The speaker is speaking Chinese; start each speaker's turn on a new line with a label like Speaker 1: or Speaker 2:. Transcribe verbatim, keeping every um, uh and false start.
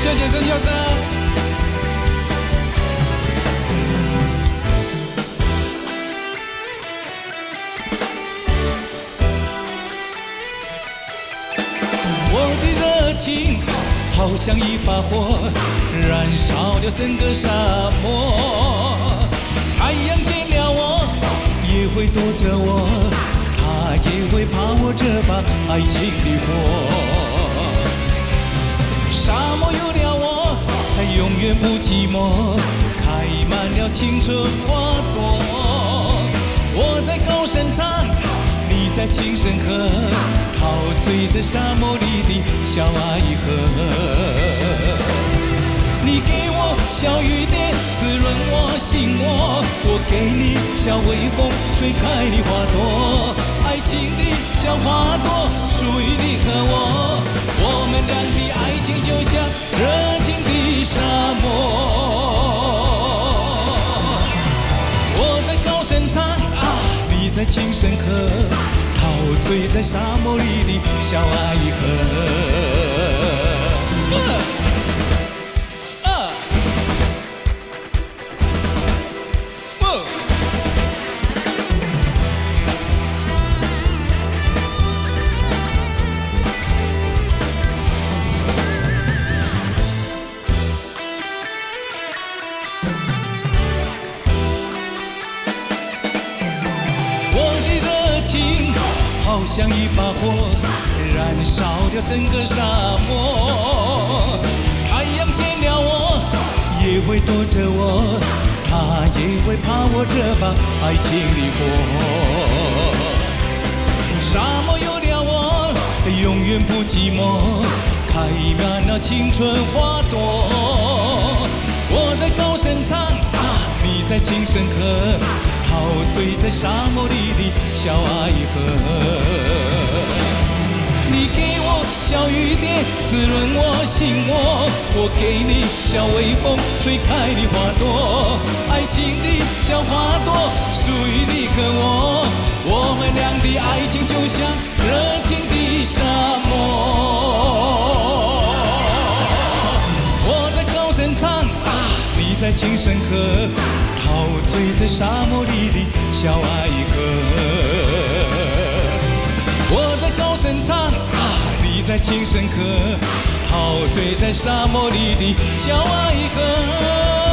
Speaker 1: 谢谢曾秀珍。我的热情好像一把火，燃烧了整个沙漠。太阳见了我，也会躲着我，它也会怕我这把爱情的火。沙漠有了我，它永远不寂寞，开满了青春花朵。我在高声唱，你在轻声和，陶醉在沙漠里的小爱河。你给我小雨点，滋润我心窝，我给你小微风，吹开的花朵。爱情的小花朵，属于你和我，我们俩的爱情就像热情的沙漠。我在高声唱啊，你在轻声和，陶醉在沙漠里的小爱河。好像一把火，燃烧了整个沙漠。太阳见了我，也会躲着我，它也会怕我这把爱情的火。沙漠有了我，永远不寂寞，开满了青春花朵。我在高声唱啊，你在轻声和，陶醉在沙漠里的小爱河。你给我小雨点，滋润我心窝，我给你小微风，吹开的花朵。爱情的小花朵，属于你和我，我们俩的爱情就像热情的沙漠。我在高声唱啊，你在轻声和，陶醉在沙漠里的小爱河。我在高声唱啊，你在轻声和，陶醉在沙漠里的小爱河。